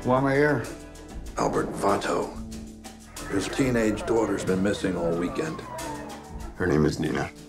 Why am I here? Albert Vato. His teenage daughter's been missing all weekend. Her name is Nina.